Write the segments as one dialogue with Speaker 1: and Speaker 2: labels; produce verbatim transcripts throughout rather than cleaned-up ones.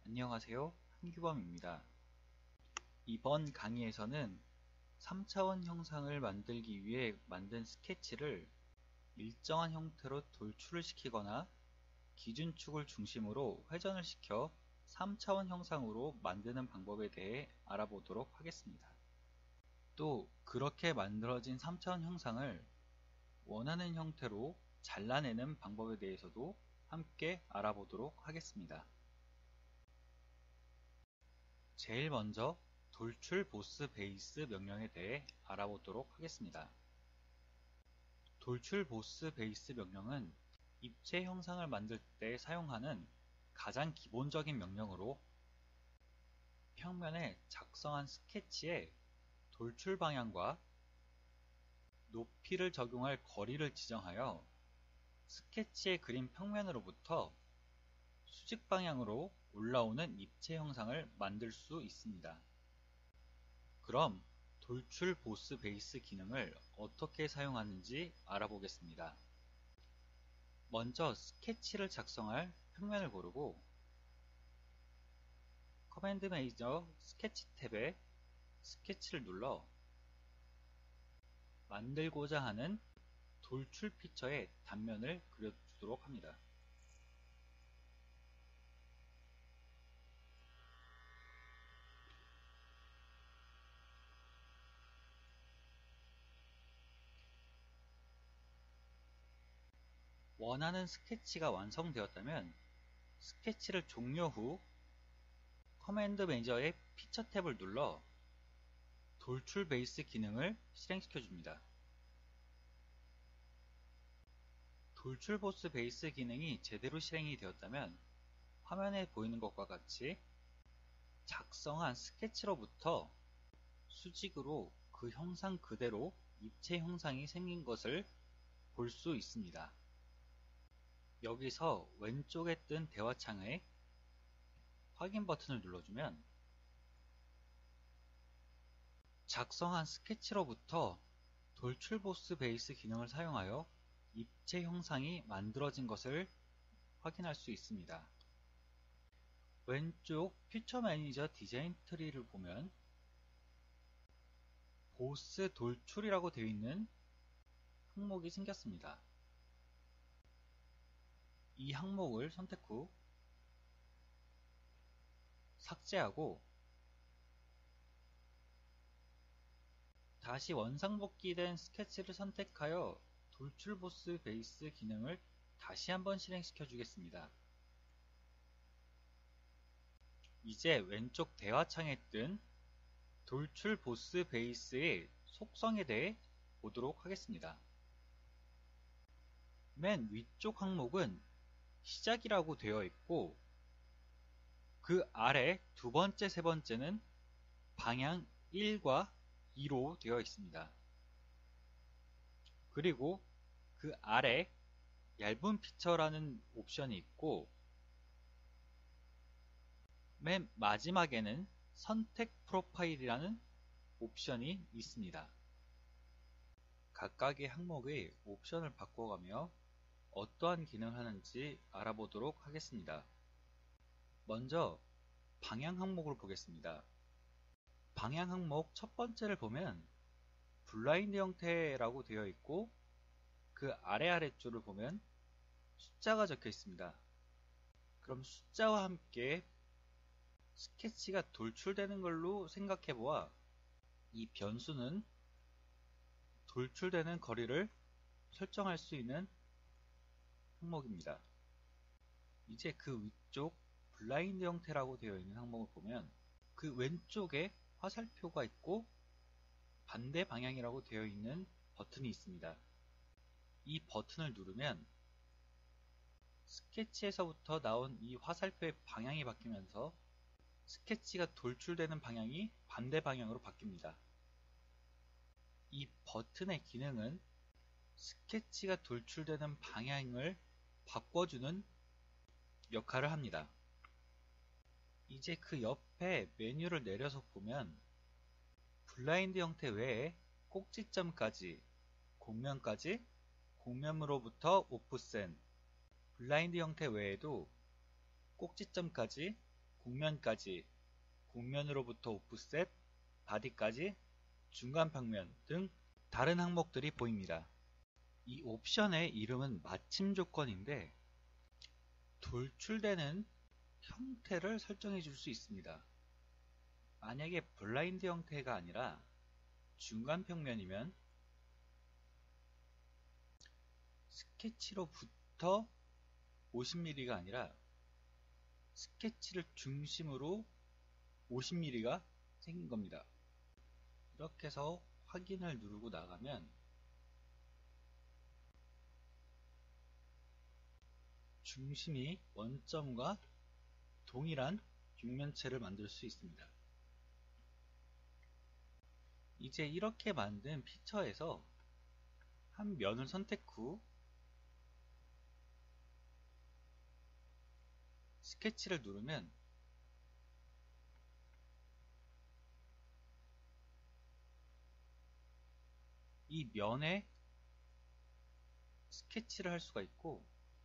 Speaker 1: 안녕하세요. 한규범입니다. 이번 강의에서는 삼 차원 형상을 만들기 위해 만든 스케치를 일정한 형태로 돌출을 시키거나 기준축을 중심으로 회전을 시켜 삼 차원 형상으로 만드는 방법에 대해 알아보도록 하겠습니다. 또 그렇게 만들어진 삼 차원 형상을 원하는 형태로 잘라내는 방법에 대해서도 함께 알아보도록 하겠습니다. 제일 먼저 돌출 보스 베이스 명령에 대해 알아보도록 하겠습니다. 돌출 보스 베이스 명령은 입체 형상을 만들 때 사용하는 가장 기본적인 명령으로 평면에 작성한 스케치의 돌출 방향과 높이를 적용할 거리를 지정하여 스케치의 그린 평면으로부터 수직 방향으로 올라오는 입체 형상을 만들 수 있습니다. 그럼 돌출 보스 베이스 기능을 어떻게 사용하는지 알아보겠습니다. 먼저 스케치를 작성할 평면을 고르고 커맨드 매니저 스케치 탭에 스케치를 눌러 만들고자 하는 돌출 피처의 단면을 그려주도록 합니다. 원하는 스케치가 완성되었다면 스케치를 종료 후 커맨드 매니저의 피처 탭을 눌러 돌출 베이스 기능을 실행시켜 줍니다. 돌출 보스 베이스 기능이 제대로 실행이 되었다면 화면에 보이는 것과 같이 작성한 스케치로부터 수직으로 그 형상 그대로 입체 형상이 생긴 것을 볼 수 있습니다. 여기서 왼쪽에 뜬 대화창에 확인 버튼을 눌러주면 작성한 스케치로부터 돌출 보스 베이스 기능을 사용하여 입체 형상이 만들어진 것을 확인할 수 있습니다. 왼쪽 퓨처 매니저 디자인 트리를 보면 보스 돌출이라고 되어 있는 항목이 생겼습니다. 이 항목을 선택 후 삭제하고 다시 원상복귀된 스케치를 선택하여 돌출 보스 베이스 기능을 다시 한번 실행시켜 주겠습니다. 이제 왼쪽 대화창에 뜬 돌출 보스 베이스의 속성에 대해 보도록 하겠습니다. 맨 위쪽 항목은 시작이라고 되어 있고 그 아래 두 번째, 세 번째는 방향 일과 이로 되어 있습니다. 그리고 그 아래 얇은 피처라는 옵션이 있고 맨 마지막에는 선택 프로파일이라는 옵션이 있습니다. 각각의 항목의 옵션을 바꿔가며 어떠한 기능을 하는지 알아보도록 하겠습니다. 먼저 방향 항목을 보겠습니다. 방향 항목 첫 번째를 보면 블라인드 형태라고 되어 있고 그 아래 아래쪽을 보면 숫자가 적혀 있습니다. 그럼 숫자와 함께 스케치가 돌출되는 걸로 생각해 보아 이 변수는 돌출되는 거리를 설정할 수 있는 항목입니다. 이제 그 위쪽 블라인드 형태라고 되어 있는 항목을 보면 그 왼쪽에 화살표가 있고 반대 방향이라고 되어 있는 버튼이 있습니다. 이 버튼을 누르면 스케치에서부터 나온 이 화살표의 방향이 바뀌면서 스케치가 돌출되는 방향이 반대 방향으로 바뀝니다. 이 버튼의 기능은 스케치가 돌출되는 방향을 바꿔주는 역할을 합니다. 이제 그 옆에 메뉴를 내려서 보면 블라인드 형태 외에 꼭지점까지, 곡면까지, 곡면으로부터 오프센, 블라인드 형태 외에도 꼭지점까지, 곡면까지, 곡면으로부터 오프셋, 바디까지, 중간 평면 등 다른 항목들이 보입니다. 이 옵션의 이름은 마침 조건인데 돌출되는 형태를 설정해 줄 수 있습니다. 만약에 블라인드 형태가 아니라 중간 평면이면 스케치로부터 오십 밀리미터가 아니라 스케치를 중심으로 오십 밀리미터가 생긴 겁니다. 이렇게 해서 확인을 누르고 나가면 중심이 원점과 동일한 육면체를 만들 수 있습니다. 이제 이렇게 만든 피처에서 한 면을 선택 후 스케치를 누르면 이 면에 스케치를 할 수가 있고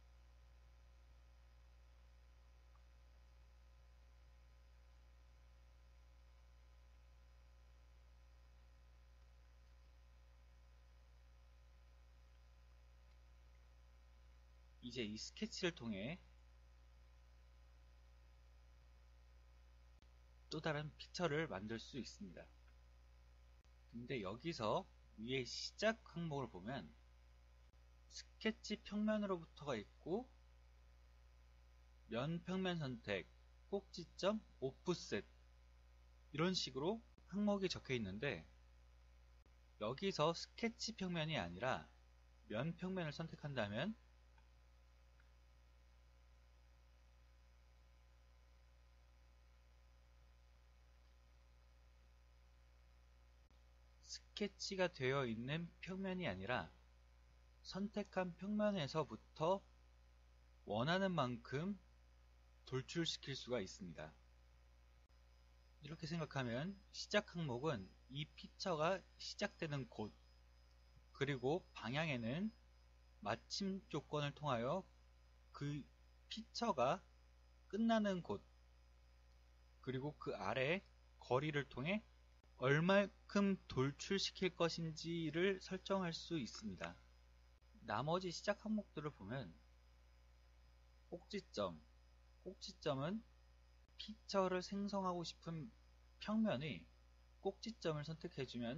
Speaker 1: 이제 이 스케치를 통해 또 다른 피처를 만들 수 있습니다. 근데 여기서 위에 시작 항목을 보면 스케치 평면으로부터가 있고 면 평면 선택, 꼭지점, 오프셋 이런 식으로 항목이 적혀 있는데 여기서 스케치 평면이 아니라 면 평면을 선택한다면 스케치가 되어 있는 평면이 아니라 선택한 평면에서부터 원하는 만큼 돌출시킬 수가 있습니다. 이렇게 생각하면 시작 항목은 이 피처가 시작되는 곳 그리고 방향에는 마침 조건을 통하여 그 피처가 끝나는 곳 그리고 그 아래 거리를 통해 얼만큼 돌출시킬 것인지를 설정할 수 있습니다. 나머지 시작 항목들을 보면 꼭지점, 꼭지점은 피처를 생성하고 싶은 평면의 꼭지점을 선택해주면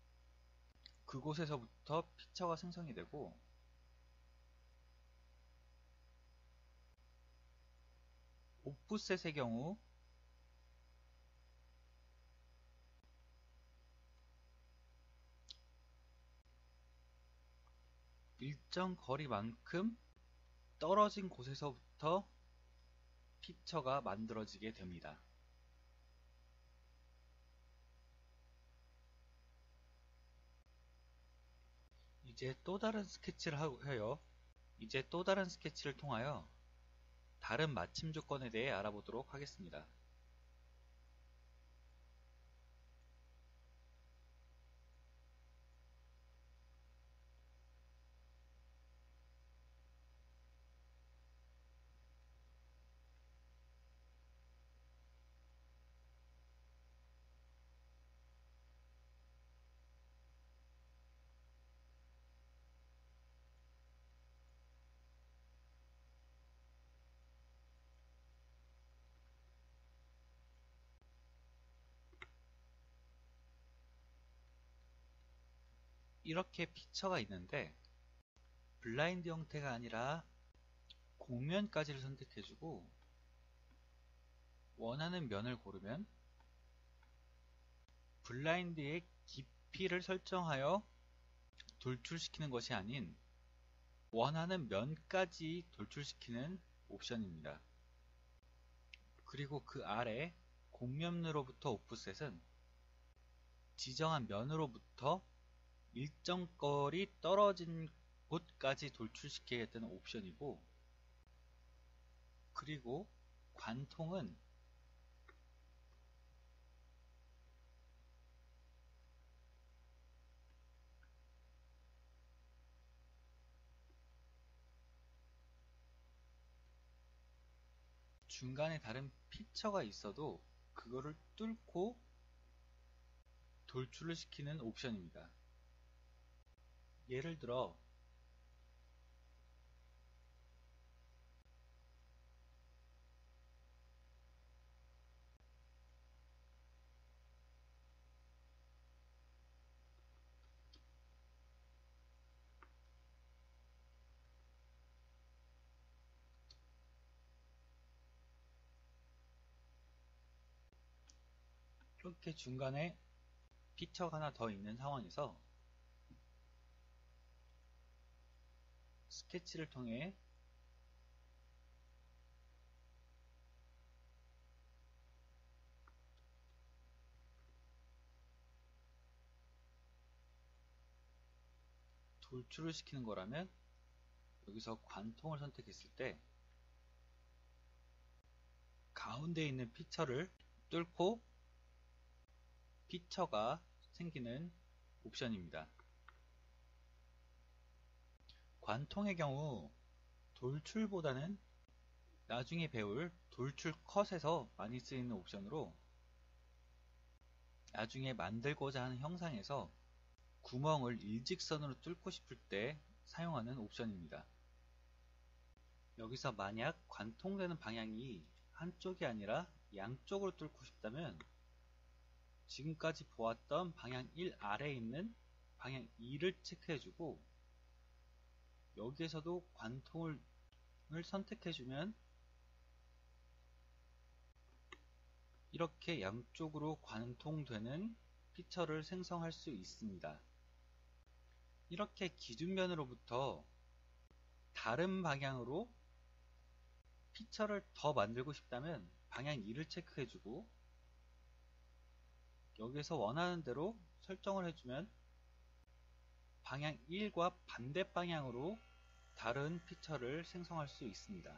Speaker 1: 그곳에서부터 피처가 생성이 되고 오프셋의 경우 일정 거리만큼 떨어진 곳에서부터 피처가 만들어지게 됩니다. 이제 또 다른 스케치를 하여 이제 또 다른 스케치를 통하여 다른 마침 조건에 대해 알아보도록 하겠습니다. 이렇게 피처가 있는데 블라인드 형태가 아니라 곡면까지를 선택해주고 원하는 면을 고르면 블라인드의 깊이를 설정하여 돌출시키는 것이 아닌 원하는 면까지 돌출시키는 옵션입니다. 그리고 그 아래 곡면으로부터 오프셋은 지정한 면으로부터 일정 거리 떨어진 곳까지 돌출시키겠다는 옵션이고 그리고 관통은 중간에 다른 피처가 있어도 그거를 뚫고 돌출을 시키는 옵션입니다. 예를 들어 이렇게 중간에 피처가 하나 더 있는 상황에서 스케치를 통해 돌출을 시키는 거라면 여기서 관통을 선택했을 때 가운데 있는 피처를 뚫고 피처가 생기는 옵션입니다. 관통의 경우 돌출보다는 나중에 배울 돌출 컷에서 많이 쓰이는 옵션으로 나중에 만들고자 하는 형상에서 구멍을 일직선으로 뚫고 싶을 때 사용하는 옵션입니다. 여기서 만약 관통되는 방향이 한쪽이 아니라 양쪽으로 뚫고 싶다면 지금까지 보았던 방향 일 아래에 있는 방향 이를 체크해주고 여기에서도 관통을 선택해주면 이렇게 양쪽으로 관통되는 피처를 생성할 수 있습니다. 이렇게 기준면으로부터 다른 방향으로 피처를 더 만들고 싶다면 방향 이를 체크해주고 여기에서 원하는 대로 설정을 해주면 방향 일과 반대 방향으로 다른 피처를 생성할 수 있습니다.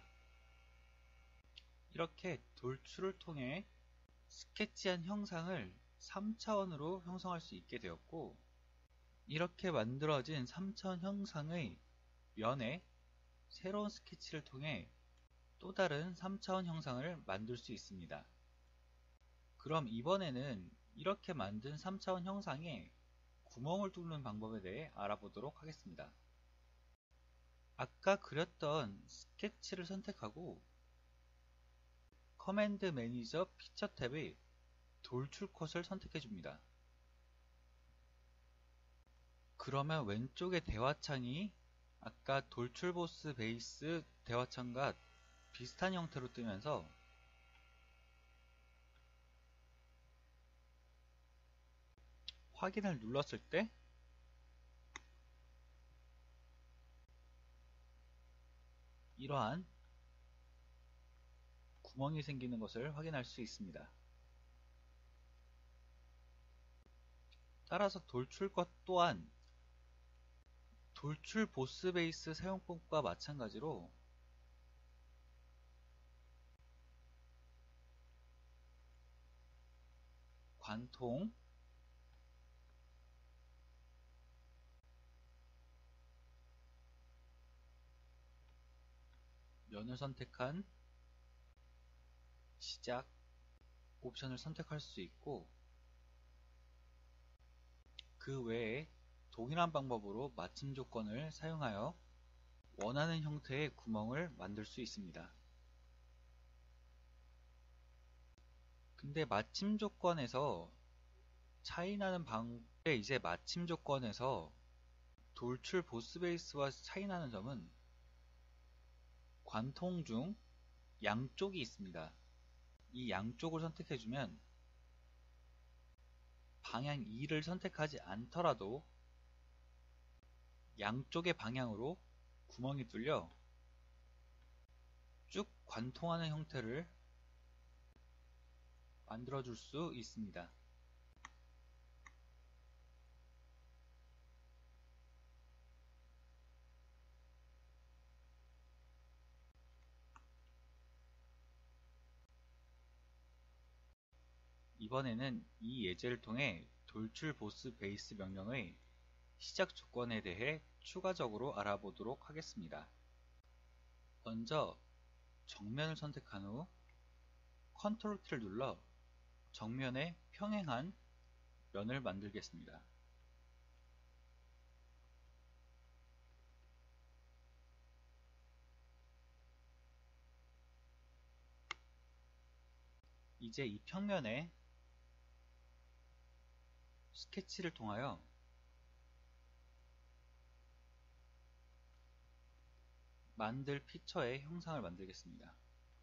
Speaker 1: 이렇게 돌출을 통해 스케치한 형상을 삼 차원으로 형성할 수 있게 되었고 이렇게 만들어진 삼 차원 형상의 면에 새로운 스케치를 통해 또 다른 삼 차원 형상을 만들 수 있습니다. 그럼 이번에는 이렇게 만든 삼 차원 형상에 구멍을 뚫는 방법에 대해 알아보도록 하겠습니다. 아까 그렸던 스케치를 선택하고 커맨드 매니저 피처 탭의 돌출 컷을 선택해 줍니다. 그러면 왼쪽의 대화창이 아까 돌출 보스 베이스 대화창과 비슷한 형태로 뜨면서 확인을 눌렀을 때 이러한 구멍이 생기는 것을 확인할 수 있습니다. 따라서 돌출 것 또한 돌출 보스 베이스 사용법과 마찬가지로 관통, 면을 선택한 시작 옵션을 선택할 수 있고 그 외에 동일한 방법으로 맞춤 조건을 사용하여 원하는 형태의 구멍을 만들 수 있습니다. 근데 맞춤 조건에서 차이나는 방법에 이제 맞춤 조건에서 돌출 보스 베이스와 차이나는 점은 관통 중 양쪽이 있습니다. 이 양쪽을 선택해주면 방향 이를 선택하지 않더라도 양쪽의 방향으로 구멍이 뚫려 쭉 관통하는 형태를 만들어줄 수 있습니다. 이번에는 이 예제를 통해 돌출 보스 베이스 명령의 시작 조건에 대해 추가적으로 알아보도록 하겠습니다. 먼저 정면을 선택한 후 컨트롤 키를 눌러 정면에 평행한 면을 만들겠습니다. 이제 이 평면에 스케치를 통하여 만들 피처의 형상을 만들겠습니다.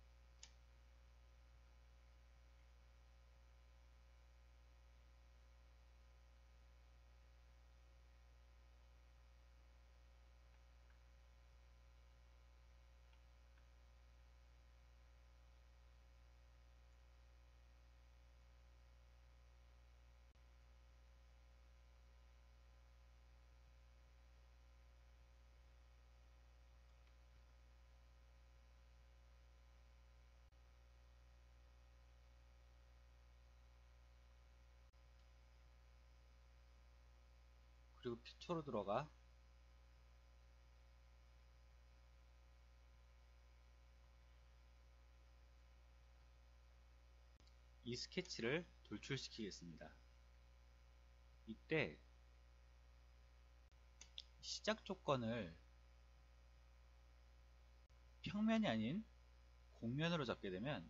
Speaker 1: 그리고 피처로 들어가 이 스케치를 돌출시키겠습니다. 이때 시작 조건을 평면이 아닌 곡면으로 잡게 되면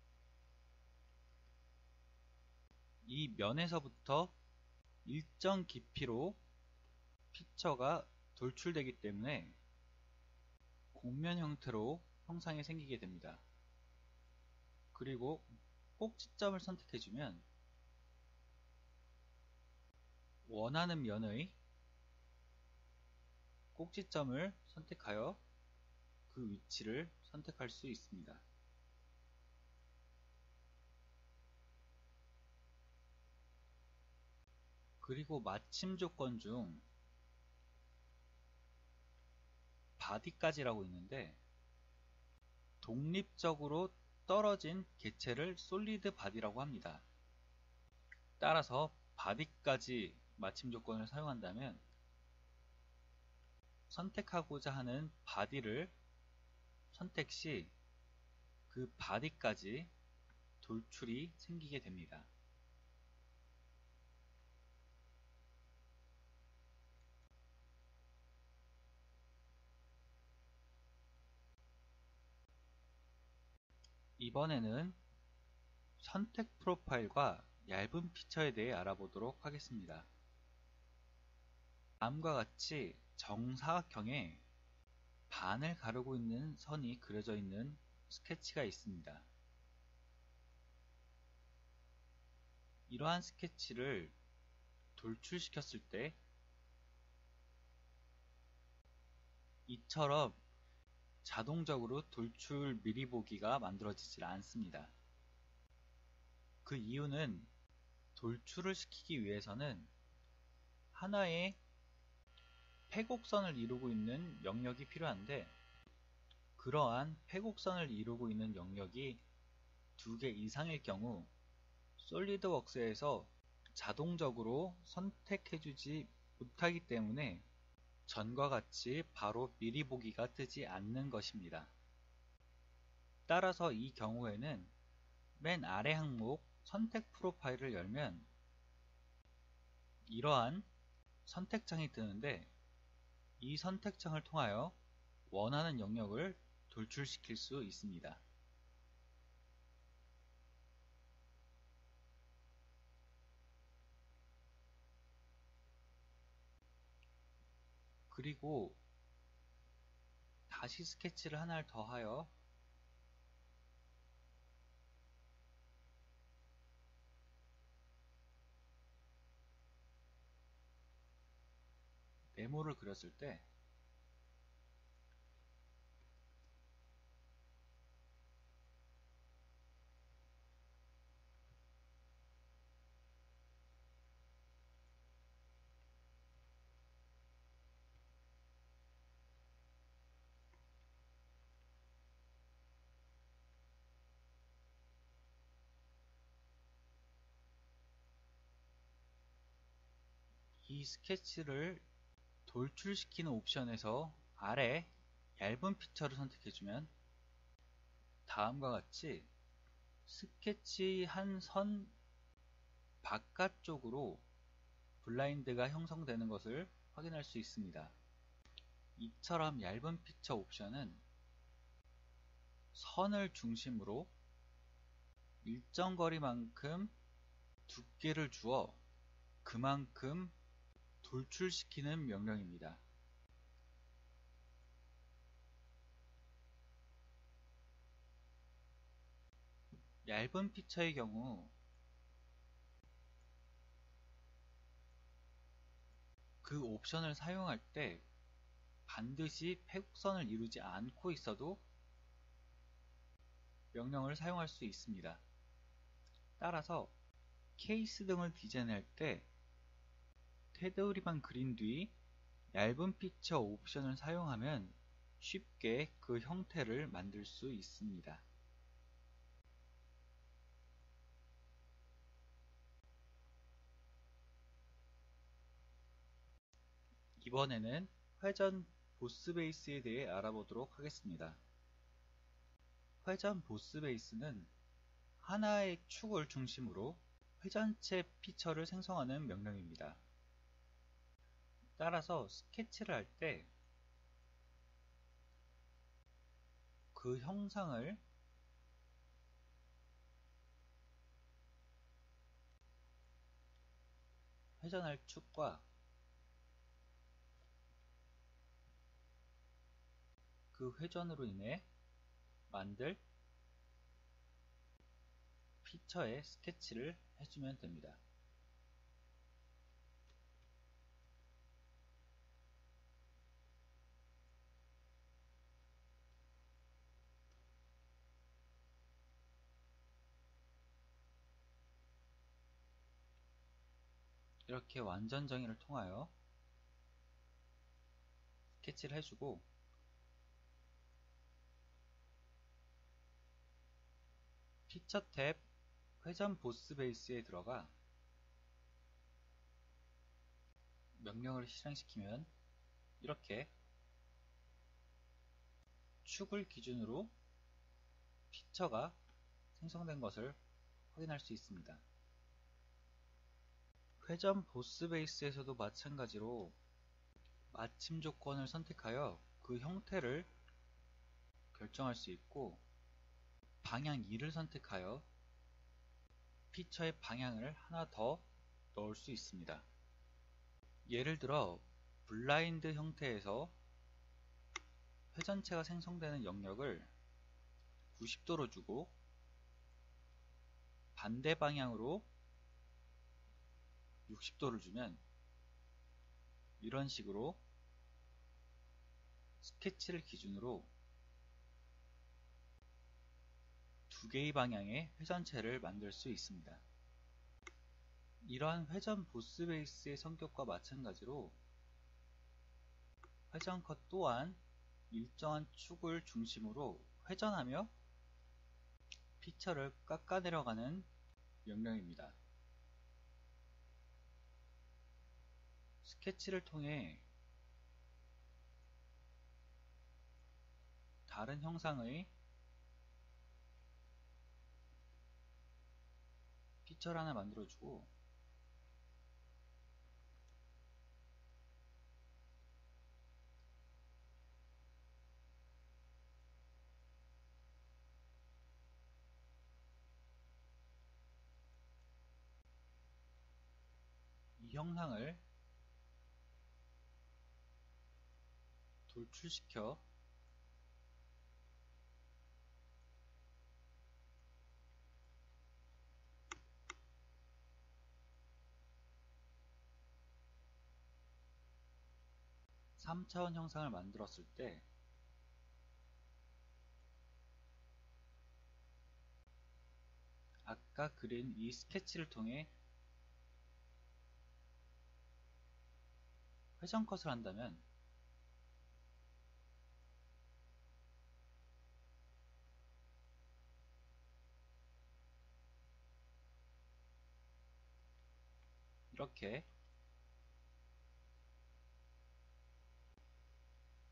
Speaker 1: 이 면에서부터 일정 깊이로 피처가 돌출되기 때문에 곡면 형태로 형상이 생기게 됩니다. 그리고 꼭지점을 선택해주면 원하는 면의 꼭지점을 선택하여 그 위치를 선택할 수 있습니다. 그리고 마침 조건 중 바디까지라고 있는데 독립적으로 떨어진 객체를 솔리드 바디라고 합니다. 따라서 바디까지 마침 조건을 사용한다면 선택하고자 하는 바디를 선택 시 그 바디까지 돌출이 생기게 됩니다. 이번에는 선택 프로파일과 얇은 피처에 대해 알아보도록 하겠습니다. 다음과 같이 정사각형에 반을 가르고 있는 선이 그려져 있는 스케치가 있습니다. 이러한 스케치를 돌출시켰을 때 이처럼 자동적으로 돌출 미리 보기가 만들어지질 않습니다. 그 이유는 돌출을 시키기 위해서는 하나의 패곡선을 이루고 있는 영역이 필요한데 그러한 패곡선을 이루고 있는 영역이 두 개 이상일 경우 솔리드웍스에서 자동적으로 선택해주지 못하기 때문에 전과 같이 바로 미리 보기가 뜨지 않는 것입니다. 따라서 이 경우에는 맨 아래 항목 선택 프로파일을 열면 이러한 선택창이 뜨는데 이 선택창을 통하여 원하는 영역을 돌출시킬 수 있습니다. 그리고 다시 스케치를 하나를 더하여 네모를 그렸을 때 이 스케치를 돌출시키는 옵션에서 아래 얇은 피처를 선택해주면 다음과 같이 스케치 한 선 바깥쪽으로 블라인드가 형성되는 것을 확인할 수 있습니다. 이처럼 얇은 피처 옵션은 선을 중심으로 일정 거리만큼 두께를 주어 그만큼 돌출시키는 명령입니다. 얇은 피처의 경우 그 옵션을 사용할 때 반드시 패곡선을 이루지 않고 있어도 명령을 사용할 수 있습니다. 따라서 케이스 등을 디자인할 때 테두리만 그린 뒤 얇은 피처 옵션을 사용하면 쉽게 그 형태를 만들 수 있습니다. 이번에는 회전 보스 베이스에 대해 알아보도록 하겠습니다. 회전 보스 베이스는 하나의 축을 중심으로 회전체 피처를 생성하는 명령입니다. 따라서 스케치를 할 때 그 형상을 회전할 축과 그 회전으로 인해 만들 피처의 스케치를 해주면 됩니다. 이렇게 완전 정의를 통하여 스케치를 해주고 피처 탭 회전 보스 베이스에 들어가 명령을 실행시키면 이렇게 축을 기준으로 피처가 생성된 것을 확인할 수 있습니다. 회전 보스 베이스에서도 마찬가지로 마침 조건을 선택하여 그 형태를 결정할 수 있고 방향 이를 선택하여 피처의 방향을 하나 더 넣을 수 있습니다. 예를 들어 블라인드 형태에서 회전체가 생성되는 영역을 구십 도로 주고 반대 방향으로 육십 도를 주면 이런 식으로 스케치를 기준으로 두 개의 방향의 회전체를 만들 수 있습니다. 이러한 회전 보스 베이스의 성격과 마찬가지로 회전 컷 또한 일정한 축을 중심으로 회전하며 피처를 깎아 내려가는 명령입니다. 스케치를 통해 다른 형상의 피처를 하나 만들어주고 이 형상을 돌출시켜 삼 차원 형상을 만들었을 때 아까 그린 이 스케치를 통해 회전 컷을 한다면 이렇게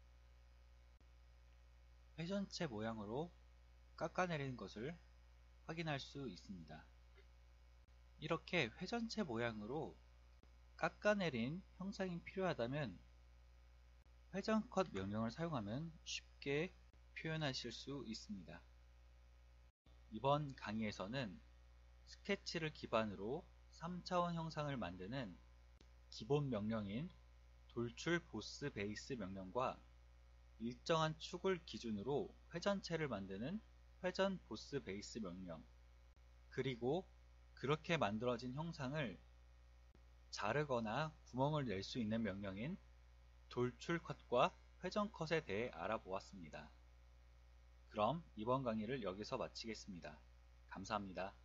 Speaker 1: 회전체 모양으로 깎아내리는 것을 확인할 수 있습니다. 이렇게 회전체 모양으로 깎아내린 형상이 필요하다면 회전컷 명령을 사용하면 쉽게 표현하실 수 있습니다. 이번 강의에서는 스케치를 기반으로 삼 차원 형상을 만드는 기본 명령인 돌출 보스 베이스 명령과 일정한 축을 기준으로 회전체를 만드는 회전 보스 베이스 명령, 그리고 그렇게 만들어진 형상을 자르거나 구멍을 낼 수 있는 명령인 돌출 컷과 회전 컷에 대해 알아보았습니다. 그럼 이번 강의를 여기서 마치겠습니다. 감사합니다.